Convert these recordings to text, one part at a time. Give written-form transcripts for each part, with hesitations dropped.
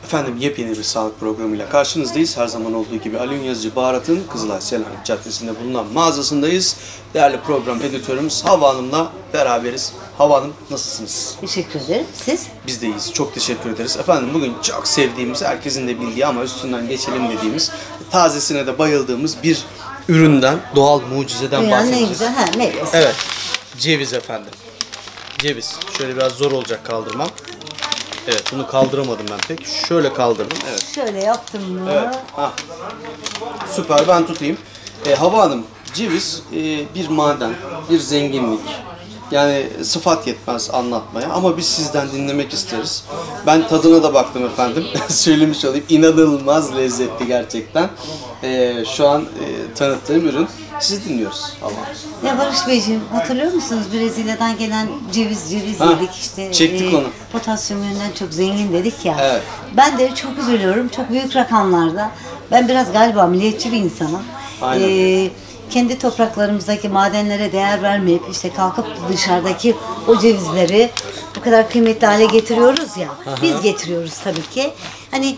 Efendim yepyeni bir sağlık programıyla karşınızdayız. Her zaman olduğu gibi Alün Yazıcı Baharat'ın Kızılay Selanik Caddesi'nde bulunan mağazasındayız. Değerli program editörümüz Havva Hanım'la beraberiz. Havva Hanım nasılsınız? Teşekkür ederim. Siz? Biz de iyiyiz. Çok teşekkür ederiz. Efendim bugün çok sevdiğimiz, herkesin de bildiği ama üstünden geçelim dediğimiz, tazesine de bayıldığımız bir üründen, doğal mucizeden Dünyanın en bahsedeceğiz. güzel meyvesi. Evet. Ceviz efendim. Ceviz. Şöyle biraz zor olacak kaldırmam. Evet, bunu kaldıramadım ben pek. Şöyle kaldırdım. Evet. Şöyle yaptım mı? Evet. Hah. Süper, ben tutayım. Havva Hanım, ceviz bir maden, bir zenginlik. Yani sıfat yetmez anlatmaya ama biz sizden dinlemek isteriz. Ben tadına da baktım efendim. Söylemiş olayım. İnanılmaz lezzetli gerçekten. Şu an tanıttığım ürün. Sizi dinliyoruz. Allah. Ya Barış Beyciğim, hatırlıyor musunuz Brezilya'dan gelen ceviz yedik işte. Çektik onu. Potasyum yönünden çok zengin dedik ya. Evet. Ben de çok üzülüyorum. Çok büyük rakamlarda. Ben biraz galiba milliyetçi bir insanım. Aynen. Kendi topraklarımızdaki madenlere değer vermeyip işte kalkıp dışarıdaki o cevizleri bu kadar kıymetli hale getiriyoruz ya. Aha. Biz getiriyoruz tabii ki. Hani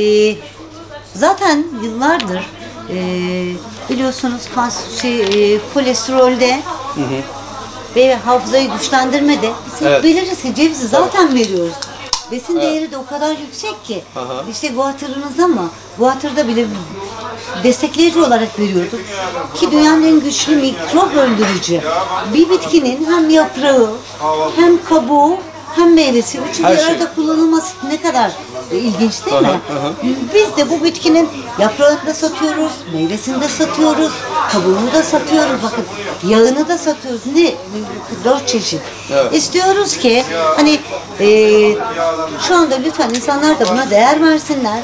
zaten yıllardır biliyorsunuz kolesterolde ve hafızayı güçlendirmede biz hep biliriz ki cevizi zaten veriyoruz. Besin değeri de o kadar yüksek ki. İşte guatırınız ama guatırda bile destekleyici olarak veriyorduk. Ki dünyanın en güçlü mikrop öldürücü. Bir bitkinin hem yaprağı, hem kabuğu, hem meyvesi, üçü bir arada kullanılması ne kadar ilginç değil mi? Biz de bu bitkinin yaprağını da satıyoruz, meyvesini de satıyoruz, kabuğunu da satıyoruz, bakın yağını da satıyoruz. Ne? 4 çeşit. Evet. İstiyoruz ki hani şu anda lütfen insanlar da buna değer versinler.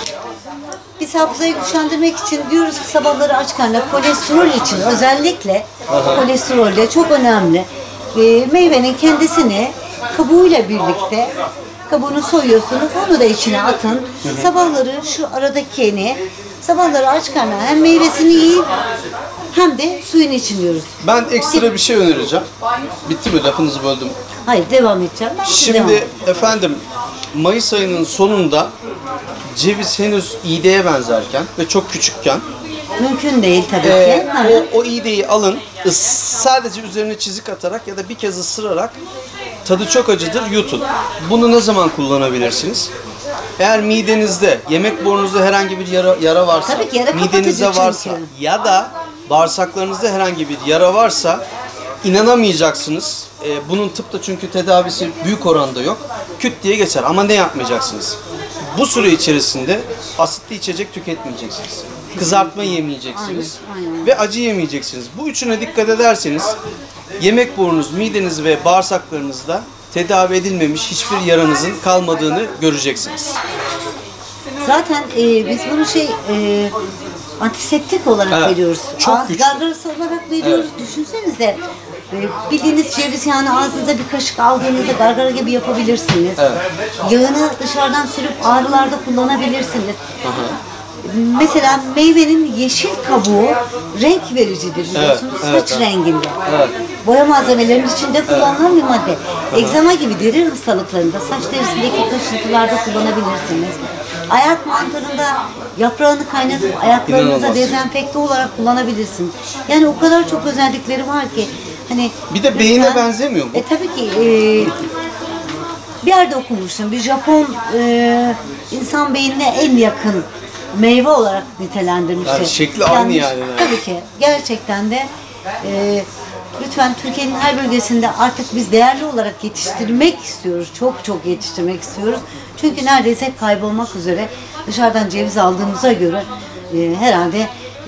Biz hafızayı güçlendirmek için diyoruz ki sabahları aç karnına kolesterol için özellikle kolesterol de çok önemli. Meyvenin kendisini kabuğuyla birlikte kabuğunu soyuyorsunuz, onu da içine atın. Sabahları şu aradakini sabahları aç karnına hem meyvesini yiyin hem de suyun için yiyoruz. Ben ekstra bir şey önereceğim. Bitti mi? Lafınızı böldüm. Hayır, devam edeceğim. Şimdi efendim Mayıs ayının sonunda ceviz henüz iğdeye benzerken ve çok küçükken mümkün değil tabii ki. o iğdeyi alın, sadece üzerine çizik atarak ya da bir kez ısırarak, tadı çok acıdır, yutun. Bunu ne zaman kullanabilirsiniz? Eğer midenizde, yemek borunuzda herhangi bir yara varsa, tabii ki yara midenizde varsa çünkü. ya da bağırsaklarınızda herhangi bir yara varsa inanamayacaksınız. Bunun tıpta çünkü tedavisi büyük oranda yok. Küt diye geçer ama ne yapmayacaksınız? Bu süre içerisinde asitli içecek tüketmeyeceksiniz. Kızartma yemeyeceksiniz. Aynen. Ve acı yemeyeceksiniz. Bu üçüne dikkat ederseniz yemek borunuz, mideniz ve bağırsaklarınızda tedavi edilmemiş hiçbir yaranızın kalmadığını göreceksiniz. Zaten biz bunu antiseptik olarak veriyoruz. Çok Ağız güçlü. gargarası olarak veriyoruz. Düşünsenize. Bildiğiniz ceviz yağını ağzınıza bir kaşık aldığınızda gargara gibi yapabilirsiniz. Yağını dışarıdan sürüp ağrılarda kullanabilirsiniz. Mesela meyvenin yeşil kabuğu renk vericidir biliyorsunuz, saç renginde. Boya malzemelerinin içinde kullanılan bir madde. Egzama gibi deri hastalıklarında, saç derisindeki kaşıntılarda kullanabilirsiniz. Ayak mantarında yaprağını kaynatıp ayaklarınıza dezenfekte olarak kullanabilirsiniz. Yani o kadar çok özellikleri var ki. Hani bir de beyine benzemiyor mu? Tabii ki. Bir yerde okumuştum. Bir Japon insan beynine en yakın meyve olarak nitelendirmişler. Yani şekli aynı yani. Tabii ki. Gerçekten de lütfen Türkiye'nin her bölgesinde artık biz değerli olarak yetiştirmek istiyoruz. Çok çok yetiştirmek istiyoruz. Çünkü neredeyse kaybolmak üzere. Dışarıdan ceviz aldığımıza göre herhalde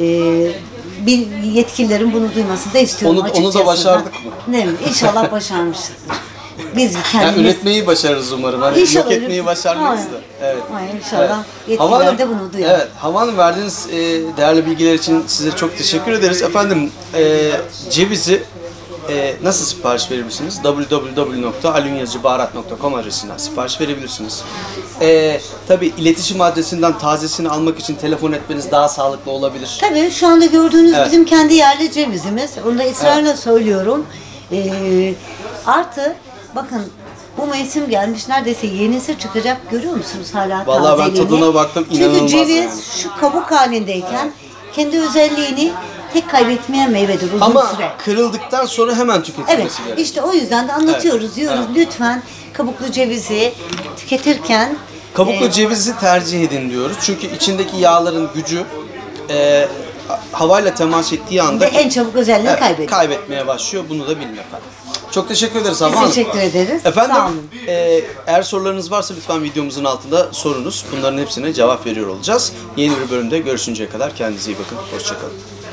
bir yetkililerin bunu duymasını da istiyorum açıkçası. Onu da başardık mı? Ne mi? İnşallah başarmışız. Biz kendimiz... Yani üretmeyi başarırız umarım. Hani yok etmeyi başarmayız da. Evet. İnşallah yetkililer de bunu duyar. Evet. Havva Hanım, verdiğiniz değerli bilgiler için size çok teşekkür ederiz. Efendim cevizi nasıl sipariş verebilirsiniz? www.alunyazıcıbaharat.com adresinden sipariş verebilirsiniz. Tabii iletişim adresinden tazesini almak için telefon etmeniz daha sağlıklı olabilir. Tabii şu anda gördüğünüz bizim kendi yerli cevizimiz. Onu da ısrarla söylüyorum. Artı bakın Bu mevsim gelmiş, neredeyse yenisi çıkacak. Görüyor musunuz hala Vallahi ben tazeliğini? tadına baktım, inanılmaz Çünkü ceviz yani. şu kabuk halindeyken kendi özelliğini tek kaybetmeyen meyvedir uzun Ama süre. kırıldıktan sonra hemen Evet, tüketilmesi gerekiyor. işte o yüzden de anlatıyoruz, diyoruz lütfen kabuklu cevizi tüketirken Kabuklu cevizi tercih edin diyoruz. Çünkü içindeki yağların gücü havayla temas ettiği anda ve en çabuk özelliğini kaybediyor. kaybetmeye başlıyor. Bunu da bilin efendim. Çok teşekkür ederiz Havva Biz Hanım. teşekkür ederiz. Efendim, Sağ olun. eğer sorularınız varsa lütfen videomuzun altında sorunuz. Bunların hepsine cevap veriyor olacağız. Yeni bir bölümde görüşünceye kadar kendinize iyi bakın. Hoşçakalın.